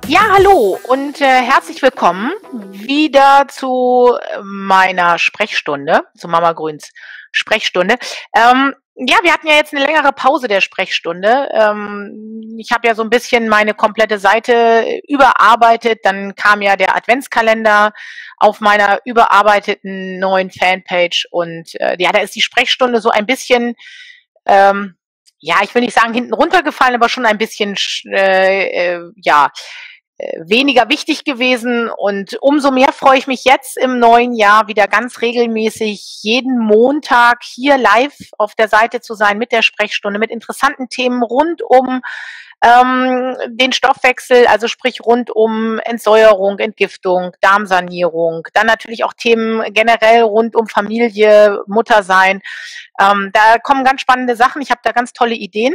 Ja, hallo und herzlich willkommen wieder zu meiner Sprechstunde, zu Mama Grüns Sprechstunde. Ja, wir hatten ja jetzt eine längere Pause der Sprechstunde. Ich habe ja so ein bisschen meine komplette Seite überarbeitet. Dann kam ja der Adventskalender auf meiner überarbeiteten neuen Fanpage und ja, da ist die Sprechstunde so ein bisschen, ähm, ja, ich will nicht sagen hinten runtergefallen, aber schon ein bisschen, ja, weniger wichtig gewesen. Und umso mehr freue ich mich jetzt im neuen Jahr wieder ganz regelmäßig jeden Montag hier live auf der Seite zu sein mit der Sprechstunde, mit interessanten Themen rund um den Stoffwechsel, also sprich rund um Entsäuerung, Entgiftung, Darmsanierung, dann natürlich auch Themen generell rund um Familie, Muttersein. Da kommen ganz spannende Sachen. Ich habe da ganz tolle Ideen.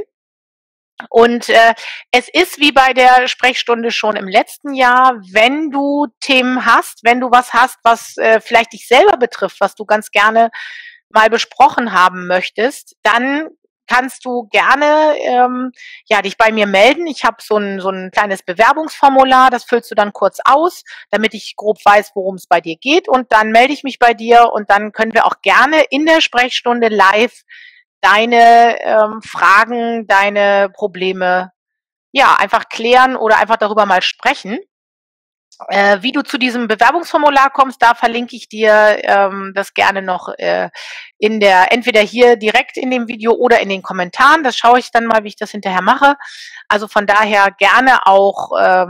Und es ist wie bei der Sprechstunde schon im letzten Jahr, wenn du Themen hast, wenn du was hast, was vielleicht dich selber betrifft, was du ganz gerne mal besprochen haben möchtest, dann kannst du gerne ja, dich bei mir melden. Ich habe so ein kleines Bewerbungsformular, das füllst du dann kurz aus, damit ich grob weiß, worum es bei dir geht. Und dann melde ich mich bei dir und dann können wir auch gerne in der Sprechstunde live deine Fragen, deine Probleme, ja, einfach klären oder einfach darüber mal sprechen. Wie du zu diesem Bewerbungsformular kommst, da verlinke ich dir das gerne noch entweder hier direkt in dem Video oder in den Kommentaren. Das schaue ich dann mal, wie ich das hinterher mache. Also von daher gerne auch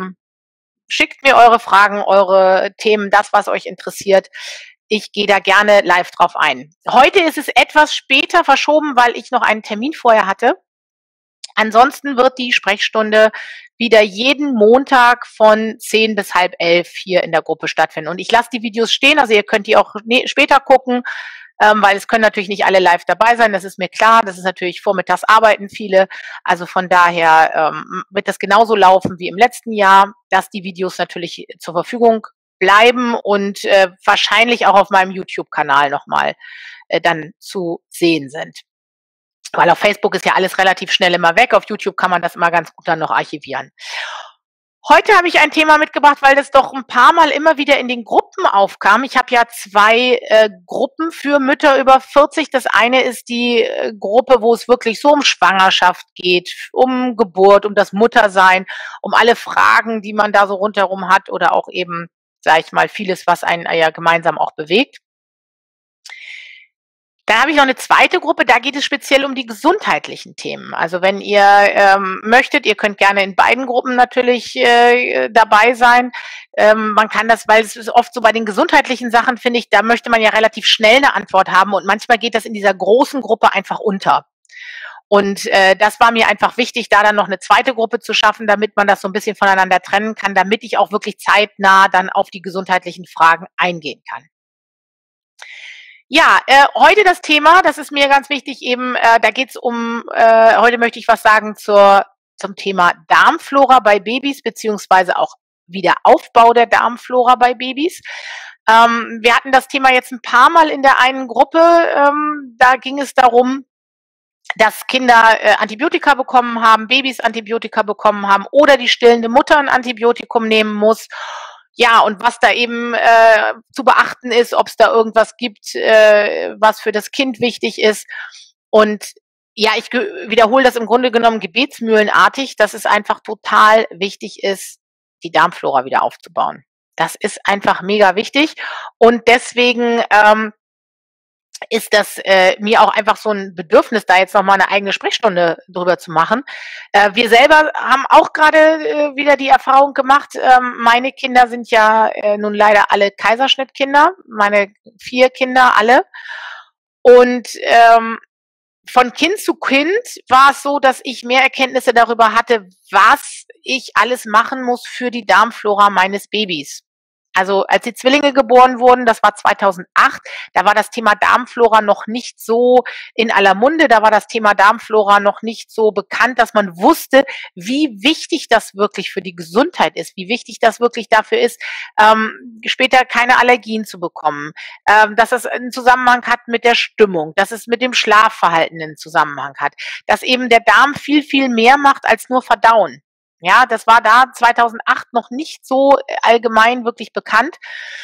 schickt mir eure Fragen, eure Themen, das, was euch interessiert. Ich gehe da gerne live drauf ein. Heute ist es etwas später verschoben, weil ich noch einen Termin vorher hatte. Ansonsten wird die Sprechstunde wieder jeden Montag von 10 bis halb 11 hier in der Gruppe stattfinden. Und ich lasse die Videos stehen, also ihr könnt die auch später gucken, weil es können natürlich nicht alle live dabei sein, das ist mir klar. Das ist natürlich vormittags arbeiten viele. Also von daher wird das genauso laufen wie im letzten Jahr, dass die Videos natürlich zur Verfügung bleiben und wahrscheinlich auch auf meinem YouTube-Kanal nochmal dann zu sehen sind. Weil auf Facebook ist ja alles relativ schnell immer weg. Auf YouTube kann man das immer ganz gut dann noch archivieren. Heute habe ich ein Thema mitgebracht, weil das doch ein paar Mal immer wieder in den Gruppen aufkam. Ich habe ja zwei Gruppen für Mütter über 40. Das eine ist die Gruppe, wo es wirklich so um Schwangerschaft geht, um Geburt, um das Muttersein, um alle Fragen, die man da so rundherum hat oder auch eben, sage ich mal, vieles, was einen ja gemeinsam auch bewegt. Dann habe ich noch eine zweite Gruppe, da geht es speziell um die gesundheitlichen Themen. Also wenn ihr möchtet, ihr könnt gerne in beiden Gruppen natürlich dabei sein. Man kann das, weil es ist oft so bei den gesundheitlichen Sachen, finde ich, da möchte man ja relativ schnell eine Antwort haben und manchmal geht das in dieser großen Gruppe einfach unter. Und das war mir einfach wichtig, da dann noch eine zweite Gruppe zu schaffen, damit man das so ein bisschen voneinander trennen kann, damit ich auch wirklich zeitnah dann auf die gesundheitlichen Fragen eingehen kann. Ja, heute das Thema, das ist mir ganz wichtig, eben, da geht's um, heute möchte ich was sagen zum Thema Darmflora bei Babys, beziehungsweise auch Wiederaufbau der Darmflora bei Babys. Wir hatten das Thema jetzt ein paar Mal in der einen Gruppe, da ging es darum, dass Kinder Antibiotika bekommen haben, Babys Antibiotika bekommen haben oder die stillende Mutter ein Antibiotikum nehmen muss. Ja, und was da eben zu beachten ist, ob es da irgendwas gibt, was für das Kind wichtig ist. Und ja, ich wiederhole das im Grunde genommen gebetsmühlenartig, dass es einfach total wichtig ist, die Darmflora wieder aufzubauen. Das ist einfach mega wichtig. Und deswegen ist das mir auch einfach so ein Bedürfnis, da jetzt nochmal eine eigene Sprechstunde drüber zu machen. Wir selber haben auch gerade wieder die Erfahrung gemacht, meine Kinder sind ja nun leider alle Kaiserschnittkinder, meine 4 Kinder alle. Und von Kind zu Kind war es so, dass ich mehr Erkenntnisse darüber hatte, was ich alles machen muss für die Darmflora meines Babys. Also als die Zwillinge geboren wurden, das war 2008, da war das Thema Darmflora noch nicht so in aller Munde, da war das Thema Darmflora noch nicht so bekannt, dass man wusste, wie wichtig das wirklich für die Gesundheit ist, wie wichtig das wirklich dafür ist, später keine Allergien zu bekommen, dass es einen Zusammenhang hat mit der Stimmung, dass es mit dem Schlafverhalten einen Zusammenhang hat, dass eben der Darm viel, viel mehr macht als nur verdauen. Ja, das war da 2008 noch nicht so allgemein wirklich bekannt.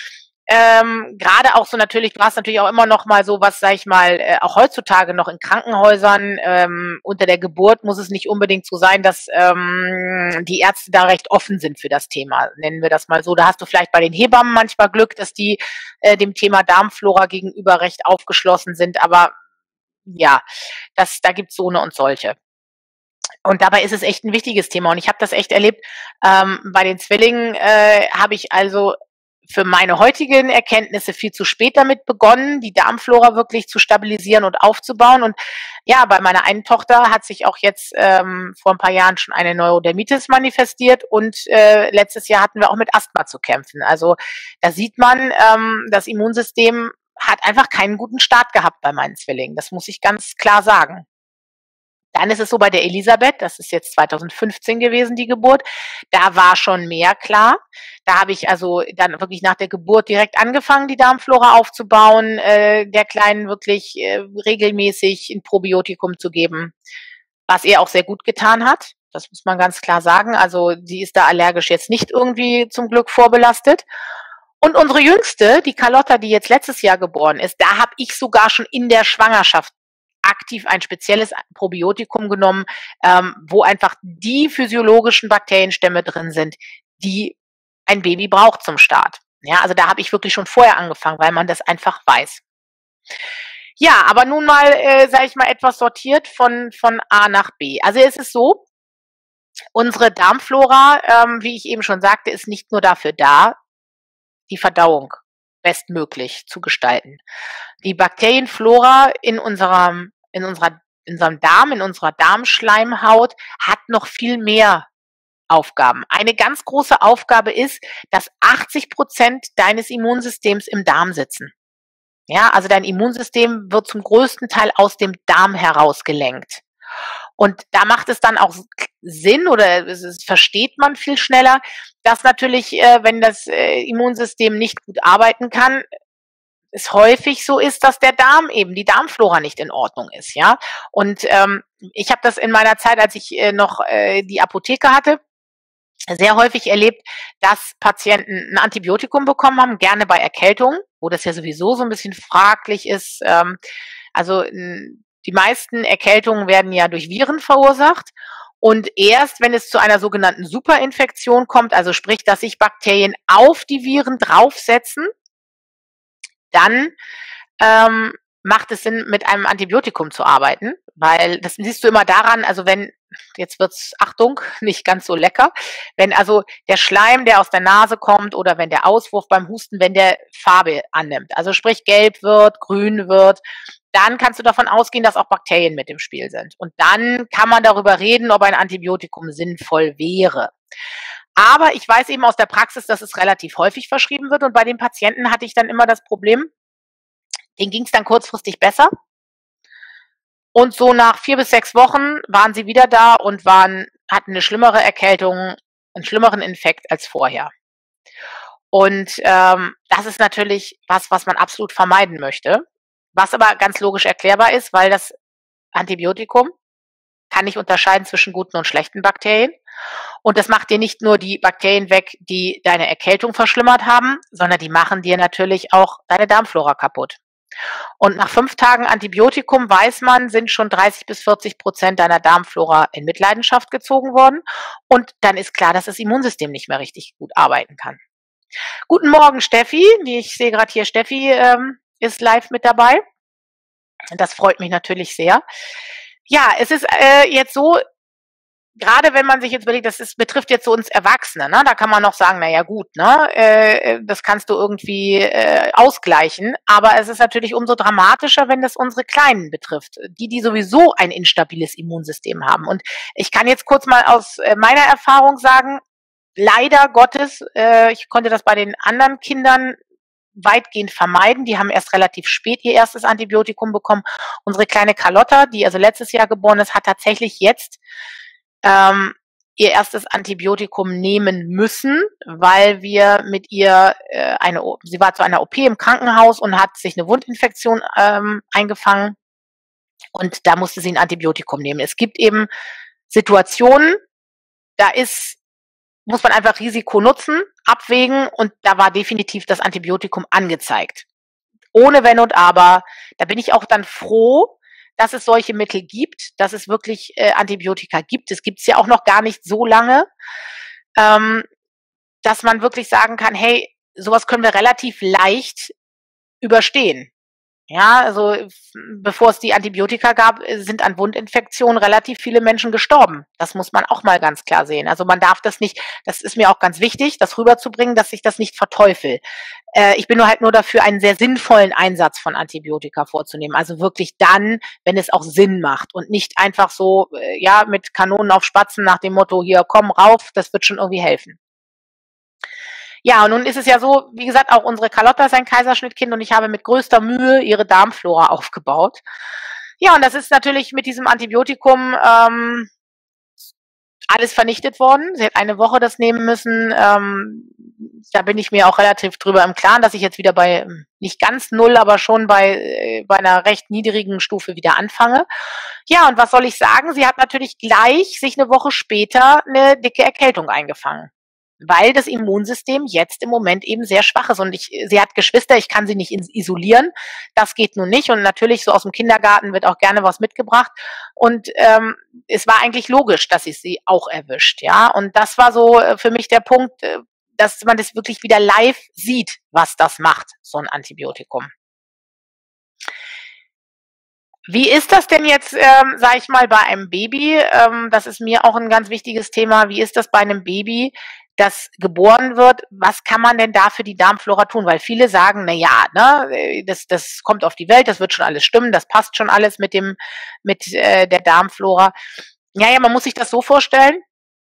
Gerade auch so natürlich, du hast natürlich auch immer noch mal so was, sag ich mal, auch heutzutage noch in Krankenhäusern, unter der Geburt muss es nicht unbedingt so sein, dass die Ärzte da recht offen sind für das Thema, nennen wir das mal so. Da hast du vielleicht bei den Hebammen manchmal Glück, dass die dem Thema Darmflora gegenüber recht aufgeschlossen sind, aber ja, da gibt's so eine und solche. Und dabei ist es echt ein wichtiges Thema und ich habe das echt erlebt, bei den Zwillingen, habe ich also für meine heutigen Erkenntnisse viel zu spät damit begonnen, die Darmflora wirklich zu stabilisieren und aufzubauen. Und ja, bei meiner einen Tochter hat sich auch jetzt vor ein paar Jahren schon eine Neurodermitis manifestiert und letztes Jahr hatten wir auch mit Asthma zu kämpfen. Also da sieht man, das Immunsystem hat einfach keinen guten Start gehabt bei meinen Zwillingen. Das muss ich ganz klar sagen. Dann ist es so bei der Elisabeth, das ist jetzt 2015 gewesen, die Geburt, da war schon mehr klar. Da habe ich also dann wirklich nach der Geburt direkt angefangen, die Darmflora aufzubauen, der Kleinen wirklich regelmäßig ein Probiotikum zu geben, was ihr auch sehr gut getan hat. Das muss man ganz klar sagen. Also sie ist da allergisch jetzt nicht irgendwie zum Glück vorbelastet. Und unsere Jüngste, die Carlotta, die jetzt letztes Jahr geboren ist, da habe ich sogar schon in der Schwangerschaft aktiv ein spezielles Probiotikum genommen, wo einfach die physiologischen Bakterienstämme drin sind, die ein Baby braucht zum Start. Ja, also da habe ich wirklich schon vorher angefangen, weil man das einfach weiß. Ja, aber nun mal, sage ich mal, etwas sortiert von A nach B. Also es ist so, unsere Darmflora, wie ich eben schon sagte, ist nicht nur dafür da, die Verdauung bestmöglich zu gestalten. Die Bakterienflora in unserem Darm, in unserer Darmschleimhaut hat noch viel mehr Aufgaben. Eine ganz große Aufgabe ist, dass 80% deines Immunsystems im Darm sitzen. Ja, also dein Immunsystem wird zum größten Teil aus dem Darm heraus gelenkt. Und da macht es dann auch Sinn oder es versteht man viel schneller, dass natürlich, wenn das Immunsystem nicht gut arbeiten kann, es häufig so ist, dass der Darm eben, die Darmflora nicht in Ordnung ist, ja. Und ich habe das in meiner Zeit, als ich noch die Apotheke hatte, sehr häufig erlebt, dass Patienten ein Antibiotikum bekommen haben, gerne bei Erkältungen, wo das ja sowieso so ein bisschen fraglich ist. Also die meisten Erkältungen werden ja durch Viren verursacht. Und erst, wenn es zu einer sogenannten Superinfektion kommt, also sprich, dass sich Bakterien auf die Viren draufsetzen, dann macht es Sinn, mit einem Antibiotikum zu arbeiten, weil das siehst du immer daran, also wenn, jetzt wird's, Achtung, nicht ganz so lecker, wenn also der Schleim, der aus der Nase kommt oder wenn der Auswurf beim Husten, wenn der Farbe annimmt, also sprich gelb wird, grün wird, dann kannst du davon ausgehen, dass auch Bakterien mit im Spiel sind. Und dann kann man darüber reden, ob ein Antibiotikum sinnvoll wäre. Aber ich weiß eben aus der Praxis, dass es relativ häufig verschrieben wird und bei den Patienten hatte ich dann immer das Problem, denen ging es dann kurzfristig besser. Und so nach 4 bis 6 Wochen waren sie wieder da und hatten eine schlimmere Erkältung, einen schlimmeren Infekt als vorher. Und das ist natürlich was man absolut vermeiden möchte, was aber ganz logisch erklärbar ist, weil das Antibiotikum kann nicht unterscheiden zwischen guten und schlechten Bakterien. Und das macht dir nicht nur die Bakterien weg, die deine Erkältung verschlimmert haben, sondern die machen dir natürlich auch deine Darmflora kaputt. Und nach 5 Tagen Antibiotikum, weiß man, sind schon 30-40% deiner Darmflora in Mitleidenschaft gezogen worden. Und dann ist klar, dass das Immunsystem nicht mehr richtig gut arbeiten kann. Guten Morgen, Steffi. Ich sehe gerade hier, Steffi ist live mit dabei. Das freut mich natürlich sehr. Ja, es ist jetzt so, gerade wenn man sich jetzt überlegt, betrifft jetzt so uns Erwachsene, ne? Da kann man noch sagen, na ja gut, ne, das kannst du irgendwie ausgleichen. Aber es ist natürlich umso dramatischer, wenn das unsere Kleinen betrifft, die sowieso ein instabiles Immunsystem haben. Und ich kann jetzt kurz mal aus meiner Erfahrung sagen, leider Gottes, ich konnte das bei den anderen Kindern weitgehend vermeiden. Die haben erst relativ spät ihr erstes Antibiotikum bekommen. Unsere kleine Carlotta, die also letztes Jahr geboren ist, hat tatsächlich jetzt ihr erstes Antibiotikum nehmen müssen, weil wir mit ihr sie war zu einer OP im Krankenhaus und hat sich eine Wundinfektion eingefangen und da musste sie ein Antibiotikum nehmen. Es gibt eben Situationen, da ist muss man einfach Risiko-Nutzen abwägen und da war definitiv das Antibiotikum angezeigt. Ohne Wenn und Aber. Da bin ich auch dann froh, dass es solche Mittel gibt, dass es wirklich Antibiotika gibt. Es gibt es ja auch noch gar nicht so lange, dass man wirklich sagen kann, hey, sowas können wir relativ leicht überstehen. Ja, also bevor es die Antibiotika gab, sind an Wundinfektionen relativ viele Menschen gestorben. Das muss man auch mal ganz klar sehen. Also man darf das nicht, das ist mir auch ganz wichtig, das rüberzubringen, dass ich das nicht verteufel. Ich bin nur dafür, einen sehr sinnvollen Einsatz von Antibiotika vorzunehmen. Also wirklich dann, wenn es auch Sinn macht und nicht einfach so, ja, mit Kanonen auf Spatzen nach dem Motto, hier, komm rauf, das wird schon irgendwie helfen. Ja, und nun ist es ja so, wie gesagt, auch unsere Carlotta ist ein Kaiserschnittkind und ich habe mit größter Mühe ihre Darmflora aufgebaut. Ja, und das ist natürlich mit diesem Antibiotikum alles vernichtet worden. Sie hat eine Woche das nehmen müssen. Da bin ich mir auch relativ drüber im Klaren, dass ich jetzt wieder bei nicht ganz null, aber schon bei einer recht niedrigen Stufe wieder anfange. Ja, und was soll ich sagen? Sie hat natürlich gleich sich eine Woche später eine dicke Erkältung eingefangen, weil das Immunsystem jetzt im Moment eben sehr schwach ist. Und sie hat Geschwister, ich kann sie nicht isolieren. Das geht nun nicht. Und natürlich so aus dem Kindergarten wird auch gerne was mitgebracht. Und es war eigentlich logisch, dass es sie auch erwischt. Ja, und das war so für mich der Punkt, dass man das wirklich wieder live sieht, was das macht, so ein Antibiotikum. Wie ist das denn jetzt, sage ich mal, bei einem Baby? Das ist mir auch ein ganz wichtiges Thema. Wie ist das bei einem Baby, das geboren wird? Was kann man denn da für die Darmflora tun? Weil viele sagen, na ja, ne, das kommt auf die Welt, das wird schon alles stimmen, das passt schon alles mit der Darmflora. Ja, man muss sich das so vorstellen.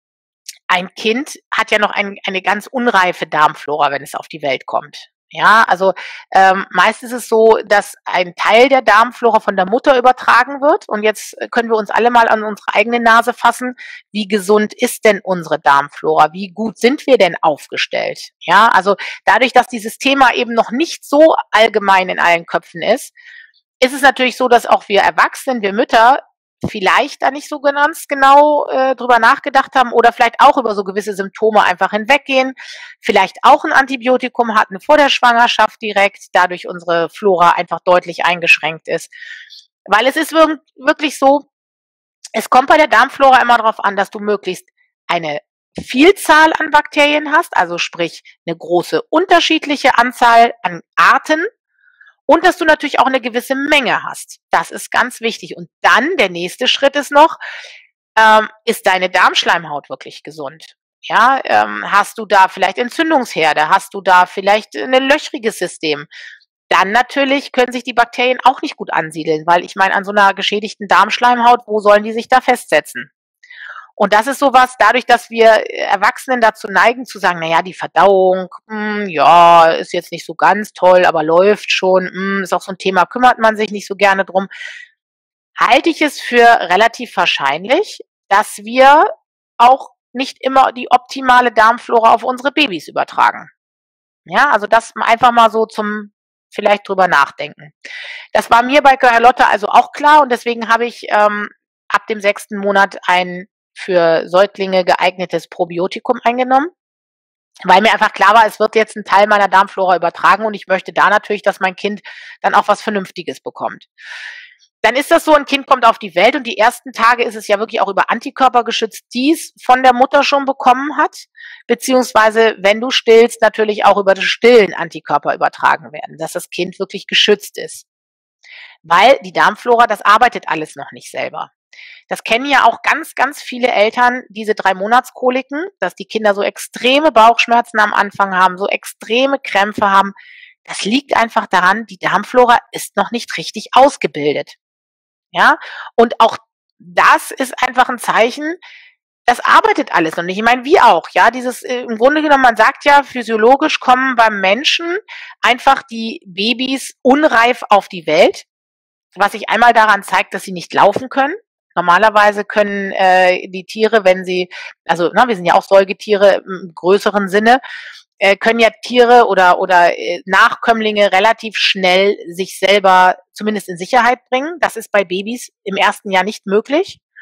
Ein Kind hat ja noch eine ganz unreife Darmflora, wenn es auf die Welt kommt. Ja, also meist ist es so, dass ein Teil der Darmflora von der Mutter übertragen wird. Und jetzt können wir uns alle mal an unsere eigene Nase fassen. Wie gesund ist denn unsere Darmflora? Wie gut sind wir denn aufgestellt? Ja, also dadurch, dass dieses Thema eben noch nicht so allgemein in allen Köpfen ist es natürlich so, dass auch wir Erwachsenen, wir Mütter, vielleicht da nicht so ganz genau drüber nachgedacht haben oder vielleicht auch über so gewisse Symptome einfach hinweggehen, vielleicht auch ein Antibiotikum hatten vor der Schwangerschaft direkt, dadurch unsere Flora einfach deutlich eingeschränkt ist. Weil es ist wirklich so, es kommt bei der Darmflora immer darauf an, dass du möglichst eine Vielzahl an Bakterien hast, also sprich eine große unterschiedliche Anzahl an Arten, und dass du natürlich auch eine gewisse Menge hast. Das ist ganz wichtig. Und dann der nächste Schritt ist noch, ist deine Darmschleimhaut wirklich gesund? Ja, hast du da vielleicht Entzündungsherde? Hast du da vielleicht ein löchriges System? Dann natürlich können sich die Bakterien auch nicht gut ansiedeln, weil ich meine, an so einer geschädigten Darmschleimhaut, wo sollen die sich da festsetzen? Und das ist sowas, dadurch, dass wir Erwachsenen dazu neigen zu sagen, naja, die Verdauung, ja, ist jetzt nicht so ganz toll, aber läuft schon, ist auch so ein Thema, kümmert man sich nicht so gerne drum, halte ich es für relativ wahrscheinlich, dass wir auch nicht immer die optimale Darmflora auf unsere Babys übertragen. Ja, also das einfach mal so zum vielleicht drüber nachdenken. Das war mir bei Carlotta also auch klar und deswegen habe ich ab dem 6. Monat ein für Säuglinge geeignetes Probiotikum eingenommen, weil mir einfach klar war, es wird jetzt ein Teil meiner Darmflora übertragen und ich möchte da natürlich, dass mein Kind dann auch was Vernünftiges bekommt. Dann ist das so, ein Kind kommt auf die Welt und die ersten Tage ist es ja wirklich auch über Antikörper geschützt, die es von der Mutter schon bekommen hat, beziehungsweise wenn du stillst, natürlich auch über das Stillen Antikörper übertragen werden, dass das Kind wirklich geschützt ist. Weil die Darmflora, das arbeitet alles noch nicht selber. Das kennen ja auch ganz, ganz viele Eltern, diese 3-Monats-Koliken, dass die Kinder so extreme Bauchschmerzen am Anfang haben, so extreme Krämpfe haben. Das liegt einfach daran, die Darmflora ist noch nicht richtig ausgebildet. Ja, und auch das ist einfach ein Zeichen, das arbeitet alles noch nicht. Ich meine, wie auch, ja, im Grunde genommen, man sagt ja, physiologisch kommen beim Menschen einfach die Babys unreif auf die Welt, was sich einmal daran zeigt, dass sie nicht laufen können. Normalerweise können die Tiere, wenn sie, also wir sind ja auch Säugetiere im größeren Sinne, können ja Tiere oder Nachkömmlinge relativ schnell sich selber zumindest in Sicherheit bringen. Das ist bei Babys im ersten Jahr nicht möglich.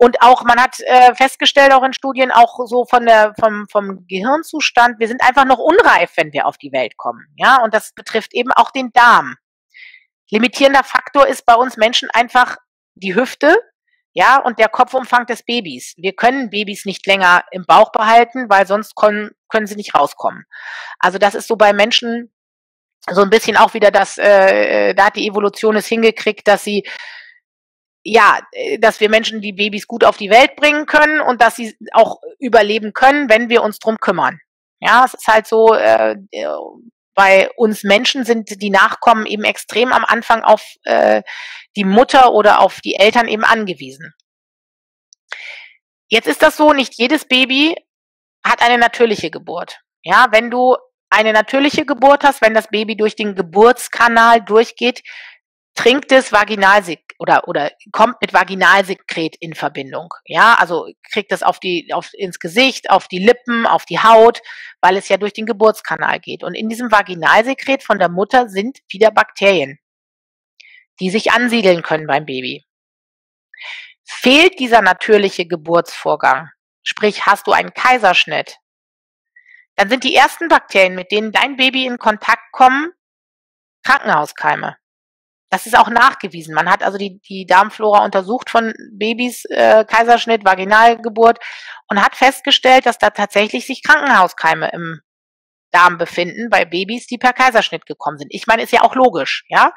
Und auch, man hat festgestellt, auch in Studien, auch so vom Gehirnzustand, wir sind einfach noch unreif, wenn wir auf die Welt kommen. Ja, und das betrifft eben auch den Darm. Limitierender Faktor ist bei uns Menschen einfach die Hüfte, ja, und der Kopfumfang des Babys. Wir können Babys nicht länger im Bauch behalten, weil sonst können sie nicht rauskommen. Also das ist so bei Menschen so ein bisschen auch wieder das, da hat die Evolution es hingekriegt, dass sie, ja, dass wir Menschen die Babys gut auf die Welt bringen können und dass sie auch überleben können, wenn wir uns drum kümmern. Ja, es ist halt so, bei uns Menschen sind die Nachkommen eben extrem am Anfang auf die Mutter oder auf die Eltern eben angewiesen. Jetzt ist das so, nicht jedes Baby hat eine natürliche Geburt. Ja, wenn du eine natürliche Geburt hast, wenn das Baby durch den Geburtskanal durchgeht, trinkt es Vaginalsekret oder kommt mit Vaginalsekret in Verbindung. Ja, also kriegt es ins Gesicht, auf die Lippen, auf die Haut, weil es ja durch den Geburtskanal geht. Und in diesem Vaginalsekret von der Mutter sind wieder Bakterien, die sich ansiedeln können beim Baby. Fehlt dieser natürliche Geburtsvorgang, sprich hast du einen Kaiserschnitt, dann sind die ersten Bakterien, mit denen dein Baby in Kontakt kommt, Krankenhauskeime. Das ist auch nachgewiesen. Man hat also die Darmflora untersucht von Babys, Kaiserschnitt, Vaginalgeburt und hat festgestellt, dass da tatsächlich sich Krankenhauskeime im Darm befinden bei Babys, die per Kaiserschnitt gekommen sind. Ich meine, ist ja auch logisch, ja.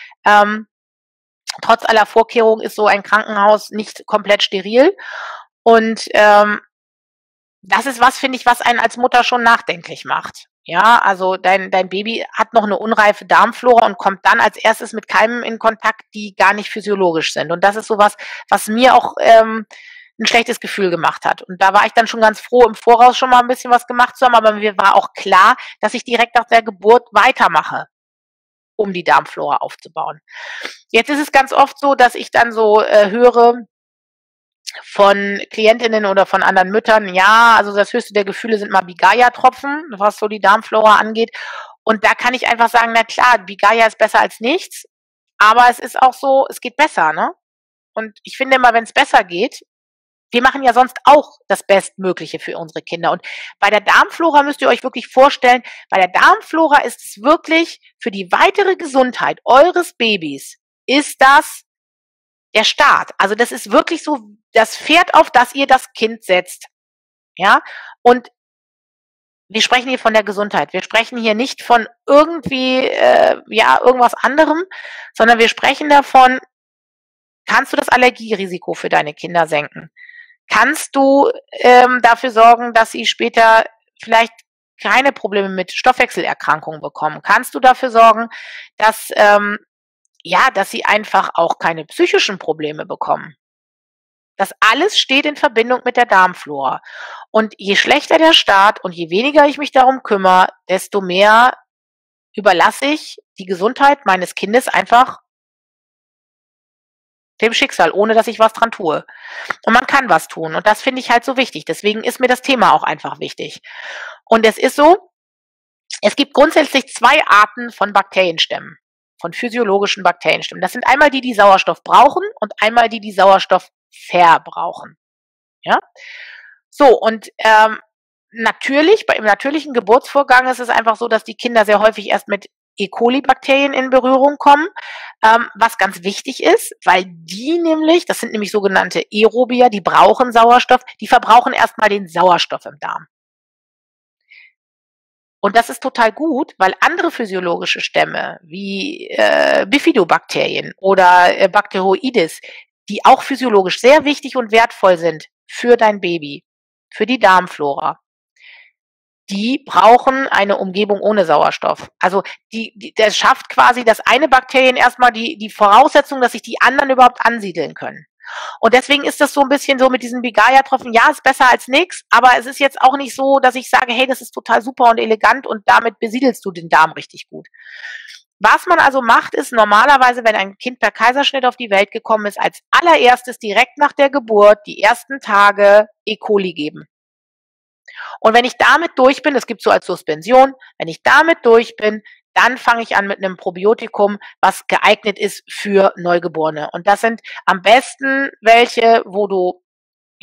Trotz aller Vorkehrungen ist so ein Krankenhaus nicht komplett steril. Und das ist was, finde ich, was einen als Mutter schon nachdenklich macht. Ja, also dein Baby hat noch eine unreife Darmflora und kommt dann als erstes mit Keimen in Kontakt, die gar nicht physiologisch sind. Und das ist sowas, was mir auch ein schlechtes Gefühl gemacht hat. Und da war ich dann schon ganz froh, im Voraus schon mal ein bisschen was gemacht zu haben, aber mir war auch klar, dass ich direkt nach der Geburt weitermache, um die Darmflora aufzubauen. Jetzt ist es ganz oft so, dass ich dann so höre von Klientinnen oder von anderen Müttern, ja, also das höchste der Gefühle sind mal Bigaya-Tropfen, was so die Darmflora angeht. Und da kann ich einfach sagen, na klar, Bigaya ist besser als nichts, aber es ist auch so, es geht besser, ne? Und ich finde immer, wenn es besser geht, wir machen ja sonst auch das Bestmögliche für unsere Kinder. Und bei der Darmflora müsst ihr euch wirklich vorstellen, bei der Darmflora ist es wirklich für die weitere Gesundheit eures Babys, ist das der Start. Also das ist wirklich so das Pferd, auf das ihr das Kind setzt. Ja, und wir sprechen hier von der Gesundheit. Wir sprechen hier nicht von irgendwie, irgendwas anderem, sondern wir sprechen davon, kannst du das Allergierisiko für deine Kinder senken? Kannst du dafür sorgen, dass sie später vielleicht keine Probleme mit Stoffwechselerkrankungen bekommen? Kannst du dafür sorgen, dass dass sie einfach auch keine psychischen Probleme bekommen? Das alles steht in Verbindung mit der Darmflora. Und je schlechter der Start und je weniger ich mich darum kümmere, desto mehr überlasse ich die Gesundheit meines Kindes einfach dem Schicksal, ohne dass ich was dran tue. Und man kann was tun. Und das finde ich halt so wichtig. Deswegen ist mir das Thema auch einfach wichtig. Und es ist so, es gibt grundsätzlich 2 Arten von Bakterienstämmen, von physiologischen Bakterienstämmen. Das sind einmal die, die Sauerstoff brauchen und einmal die, die Sauerstoff verbrauchen. Ja? So, und natürlich, im natürlichen Geburtsvorgang ist es einfach so, dass die Kinder sehr häufig erst mit E. coli-Bakterien in Berührung kommen, was ganz wichtig ist, weil die nämlich, das sind nämlich sogenannte Aerobier, die brauchen Sauerstoff, die verbrauchen erstmal den Sauerstoff im Darm. Und das ist total gut, weil andere physiologische Stämme wie Bifidobakterien oder Bacteroides, die auch physiologisch sehr wichtig und wertvoll sind für dein Baby, für die Darmflora, die brauchen eine Umgebung ohne Sauerstoff. Also das schafft quasi das eine Bakterien erstmal die Voraussetzung, dass sich die anderen überhaupt ansiedeln können. Und deswegen ist das so ein bisschen so mit diesen Bigaya-Tropfen, ja, ist besser als nichts, aber es ist jetzt auch nicht so, dass ich sage, hey, das ist total super und elegant und damit besiedelst du den Darm richtig gut. Was man also macht, ist normalerweise, wenn ein Kind per Kaiserschnitt auf die Welt gekommen ist, als allererstes direkt nach der Geburt die ersten Tage E. coli geben. Und wenn ich damit durch bin, das gibt es so als Suspension, wenn ich damit durch bin, dann fange ich an mit einem Probiotikum, was geeignet ist für Neugeborene. Und das sind am besten welche, wo du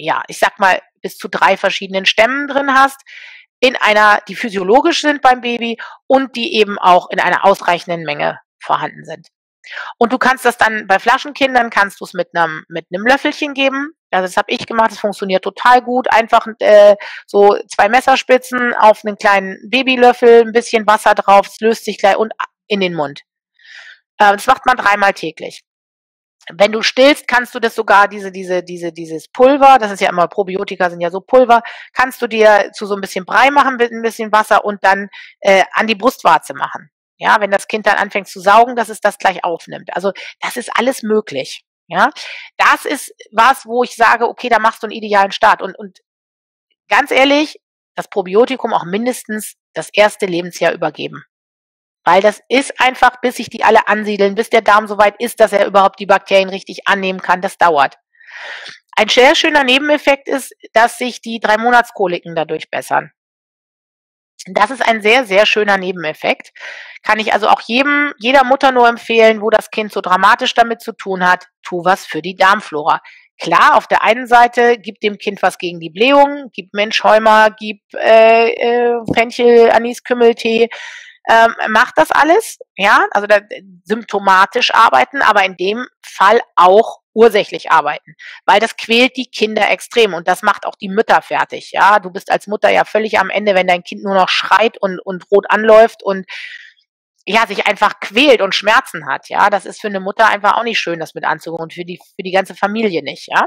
ja, ich sag mal, bis zu 3 verschiedenen Stämmen drin hast, die physiologisch sind beim Baby und die eben auch in einer ausreichenden Menge vorhanden sind. Und du kannst das dann bei Flaschenkindern kannst du es mit einem Löffelchen geben. Also das habe ich gemacht, das funktioniert total gut. Einfach so 2 Messerspitzen auf einen kleinen Babylöffel, ein bisschen Wasser drauf, es löst sich gleich und in den Mund. Das macht man 3-mal täglich. Wenn du stillst, kannst du das sogar, dieses Pulver, das ist ja immer, Probiotika sind ja so Pulver, kannst du dir zu so ein bisschen Brei machen mit ein bisschen Wasser und dann an die Brustwarze machen. Ja, wenn das Kind dann anfängt zu saugen, dass es das gleich aufnimmt. Also das ist alles möglich. Ja, das ist was, wo ich sage, okay, da machst du einen idealen Start. Und ganz ehrlich, das Probiotikum auch mindestens das erste Lebensjahr übergeben. Weil das ist einfach, bis sich die alle ansiedeln, bis der Darm so weit ist, dass er überhaupt die Bakterien richtig annehmen kann, das dauert. Ein sehr schöner Nebeneffekt ist, dass sich die 3-Monats-Koliken dadurch bessern. Das ist ein sehr, sehr schöner Nebeneffekt. Kann ich also auch jeder Mutter nur empfehlen, wo das Kind so dramatisch damit zu tun hat, tu was für die Darmflora. Klar, auf der einen Seite gib dem Kind was gegen die Blähung, gib Menschhäumer, gib Fenchel, Anis, Kümmeltee, macht das alles, ja, also symptomatisch arbeiten, aber in dem Fall auch ursächlich arbeiten, weil das quält die Kinder extrem und das macht auch die Mütter fertig, ja. Du bist als Mutter ja völlig am Ende, wenn dein Kind nur noch schreit und rot anläuft und ja, sich einfach quält und Schmerzen hat, ja. Das ist für eine Mutter einfach auch nicht schön, das mit anzugucken und für die ganze Familie nicht, ja.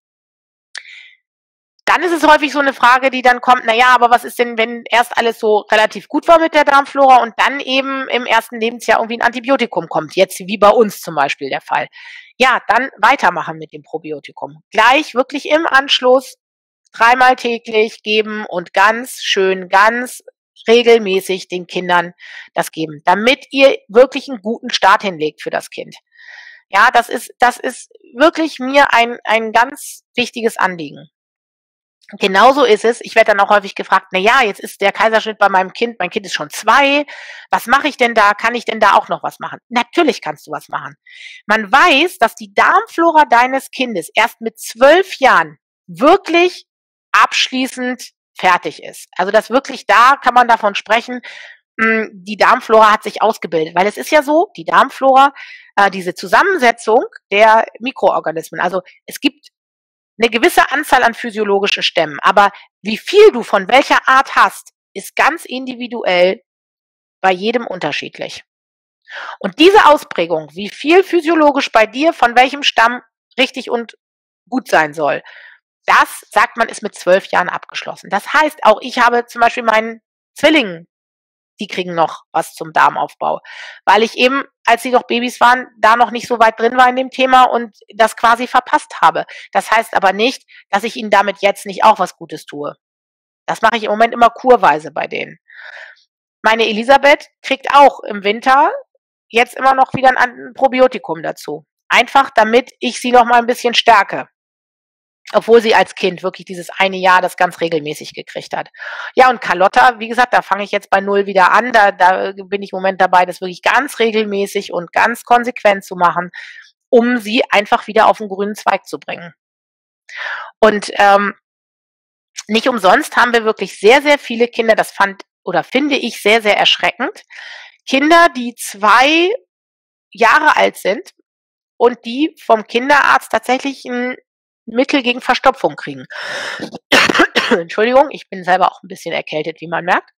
Dann ist es häufig so eine Frage, die dann kommt, na ja, aber was ist denn, wenn erst alles so relativ gut war mit der Darmflora und dann eben im ersten Lebensjahr irgendwie ein Antibiotikum kommt, jetzt wie bei uns zum Beispiel der Fall. Ja, dann weitermachen mit dem Probiotikum. Gleich wirklich im Anschluss 3-mal täglich geben und ganz schön, ganz regelmäßig den Kindern das geben, damit ihr wirklich einen guten Start hinlegt für das Kind. Ja, das ist wirklich mir ein ganz wichtiges Anliegen. Genauso ist es. Ich werde dann auch häufig gefragt, na ja, jetzt ist der Kaiserschnitt bei meinem Kind ist schon 2. Was mache ich denn da? Kann ich denn da auch noch was machen? Natürlich kannst du was machen. Man weiß, dass die Darmflora deines Kindes erst mit 12 Jahren wirklich abschließend fertig ist. Also das wirklich, da kann man davon sprechen, die Darmflora hat sich ausgebildet. Weil es ist ja so, die Darmflora, diese Zusammensetzung der Mikroorganismen, also es gibt eine gewisse Anzahl an physiologischen Stämmen, aber wie viel du von welcher Art hast, ist ganz individuell bei jedem unterschiedlich. Und diese Ausprägung, wie viel physiologisch bei dir von welchem Stamm richtig und gut sein soll, das, sagt man, ist mit 12 Jahren abgeschlossen. Das heißt, auch ich habe zum Beispiel meinen Zwillingen, die kriegen noch was zum Darmaufbau, weil ich eben, als sie noch Babys waren, da noch nicht so weit drin war in dem Thema und das quasi verpasst habe. Das heißt aber nicht, dass ich ihnen damit jetzt nicht auch was Gutes tue. Das mache ich im Moment immer kurweise bei denen. Meine Elisabeth kriegt auch im Winter jetzt immer noch wieder ein Probiotikum dazu. Einfach, damit ich sie noch mal ein bisschen stärke. Obwohl sie als Kind wirklich dieses eine Jahr das ganz regelmäßig gekriegt hat. Ja, und Carlotta, wie gesagt, da fange ich jetzt bei 0 wieder an. Da bin ich im Moment dabei, das wirklich ganz regelmäßig und ganz konsequent zu machen, um sie einfach wieder auf den grünen Zweig zu bringen. Und nicht umsonst haben wir wirklich sehr, sehr viele Kinder, das finde ich sehr, sehr erschreckend. Kinder, die 2 Jahre alt sind und die vom Kinderarzt tatsächlich ein Mittel gegen Verstopfung kriegen. Entschuldigung, ich bin selber auch ein bisschen erkältet, wie man merkt.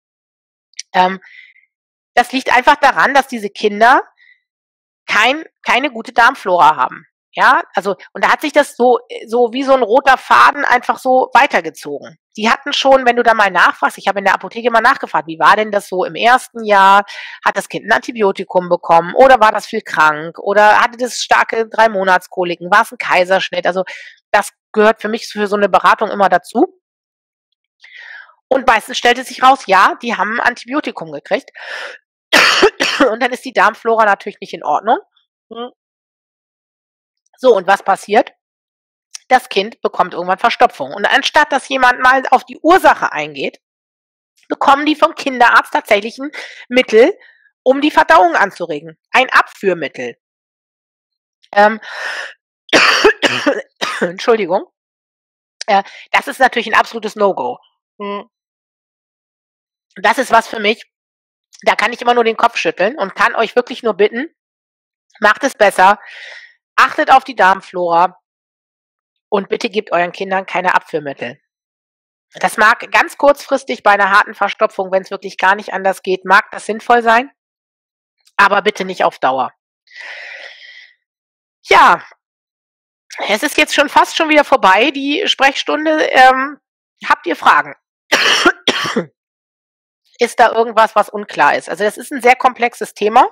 Das liegt einfach daran, dass diese Kinder keine gute Darmflora haben. Ja, also, und da hat sich das so wie so ein roter Faden einfach so weitergezogen. Die hatten schon, wenn du da mal nachfragst, ich habe in der Apotheke mal nachgefragt, wie war denn das so im ersten Jahr? Hat das Kind ein Antibiotikum bekommen oder war das viel krank oder hatte das starke 3-Monats-Koliken? War es ein Kaiserschnitt? Also das gehört für mich für so eine Beratung immer dazu. Und meistens stellte sich raus, ja, die haben ein Antibiotikum gekriegt. Und dann ist die Darmflora natürlich nicht in Ordnung. So, und was passiert? Das Kind bekommt irgendwann Verstopfung. Und anstatt dass jemand mal auf die Ursache eingeht, bekommen die vom Kinderarzt tatsächlich ein Mittel, um die Verdauung anzuregen. Ein Abführmittel. Entschuldigung. Das ist natürlich ein absolutes No-Go. Das ist was für mich, da kann ich immer nur den Kopf schütteln und kann euch wirklich nur bitten, macht es besser, achtet auf die Darmflora und bitte gebt euren Kindern keine Abführmittel. Das mag ganz kurzfristig bei einer harten Verstopfung, wenn es wirklich gar nicht anders geht, mag das sinnvoll sein, aber bitte nicht auf Dauer. Ja, es ist jetzt schon fast schon wieder vorbei, die Sprechstunde. Habt ihr Fragen? Ist da irgendwas, was unklar ist? Also das ist ein sehr komplexes Thema.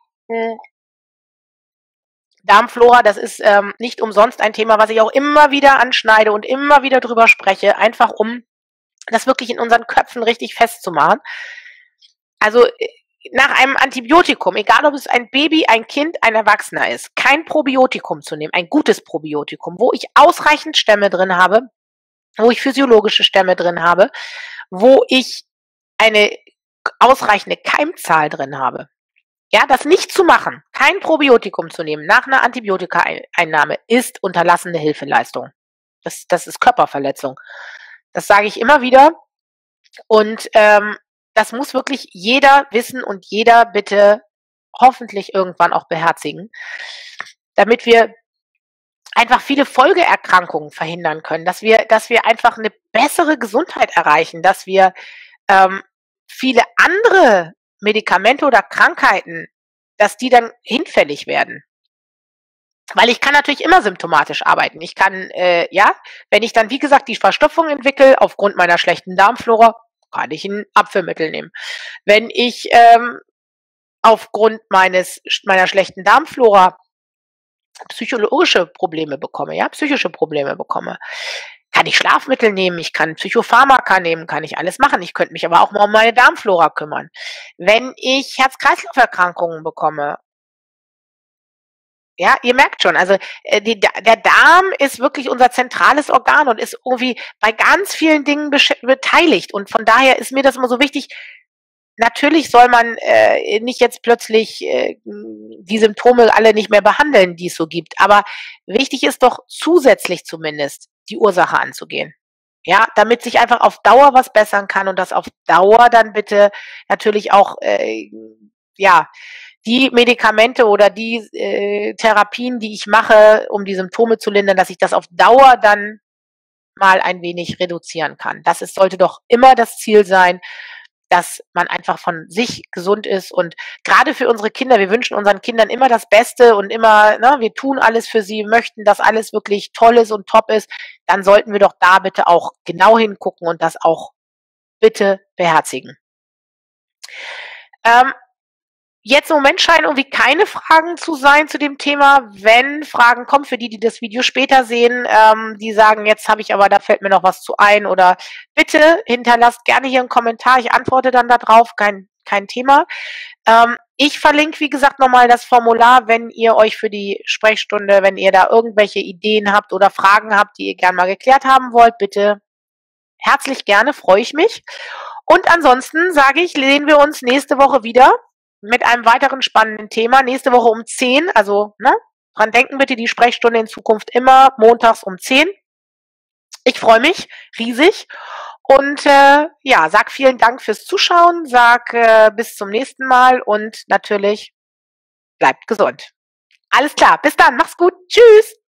Darmflora, das ist nicht umsonst ein Thema, was ich auch immer wieder anschneide und immer wieder drüber spreche, einfach um das wirklich in unseren Köpfen richtig festzumachen. Also nach einem Antibiotikum, egal ob es ein Baby, ein Kind, ein Erwachsener ist, kein Probiotikum zu nehmen, ein gutes Probiotikum, wo ich ausreichend Stämme drin habe, wo ich physiologische Stämme drin habe, wo ich eine ausreichende Keimzahl drin habe. Ja, das nicht zu machen, kein Probiotikum zu nehmen nach einer Antibiotikaeinnahme, ist unterlassene Hilfeleistung. Das ist Körperverletzung. Das sage ich immer wieder. Und das muss wirklich jeder wissen und jeder bitte hoffentlich irgendwann auch beherzigen, damit wir einfach viele Folgeerkrankungen verhindern können, dass wir einfach eine bessere Gesundheit erreichen, dass wir viele andere Medikamente oder Krankheiten, dass die dann hinfällig werden. Weil ich kann natürlich immer symptomatisch arbeiten. Ich kann, wenn ich dann, wie gesagt, die Verstopfung entwickle, aufgrund meiner schlechten Darmflora, kann ich ein Abführmittel nehmen. Wenn ich aufgrund meiner schlechten Darmflora psychologische Probleme bekomme, psychische Probleme bekomme, kann ich Schlafmittel nehmen, ich kann Psychopharmaka nehmen, kann ich alles machen. Ich könnte mich aber auch mal um meine Darmflora kümmern. Wenn ich Herz-Kreislauf-Erkrankungen bekomme, ja, ihr merkt schon, also der Darm ist wirklich unser zentrales Organ und ist irgendwie bei ganz vielen Dingen beteiligt. Und von daher ist mir das immer so wichtig. Natürlich soll man nicht jetzt plötzlich die Symptome alle nicht mehr behandeln, die es so gibt. Aber wichtig ist doch zusätzlich zumindest die Ursache anzugehen. Ja, damit sich einfach auf Dauer was bessern kann und das auf Dauer dann bitte natürlich auch, die Medikamente oder die Therapien, die ich mache, um die Symptome zu lindern, dass ich das auf Dauer dann mal ein wenig reduzieren kann. Sollte doch immer das Ziel sein, dass man einfach von sich gesund ist und gerade für unsere Kinder, wir wünschen unseren Kindern immer das Beste und immer, wir tun alles für sie, möchten, dass alles wirklich toll ist und top ist, dann sollten wir doch da bitte auch genau hingucken und das auch bitte beherzigen. Jetzt im Moment scheinen irgendwie keine Fragen zu sein zu dem Thema. Wenn Fragen kommen, für die das Video später sehen, die sagen, jetzt habe ich aber, da fällt mir noch was zu ein oder bitte hinterlasst gerne hier einen Kommentar. Ich antworte dann darauf, kein Thema. Ich verlinke, wie gesagt, nochmal das Formular, wenn ihr euch für die Sprechstunde, wenn ihr da irgendwelche Ideen habt oder Fragen habt, die ihr gerne mal geklärt haben wollt, bitte herzlich gerne, freue ich mich. Und ansonsten sage ich, sehen wir uns nächste Woche wieder mit einem weiteren spannenden Thema. Nächste Woche um 10, also dran denken bitte, die Sprechstunde in Zukunft immer montags um 10. Ich freue mich riesig und sag vielen Dank fürs Zuschauen, sag bis zum nächsten Mal und natürlich bleibt gesund. Alles klar, bis dann, mach's gut, tschüss.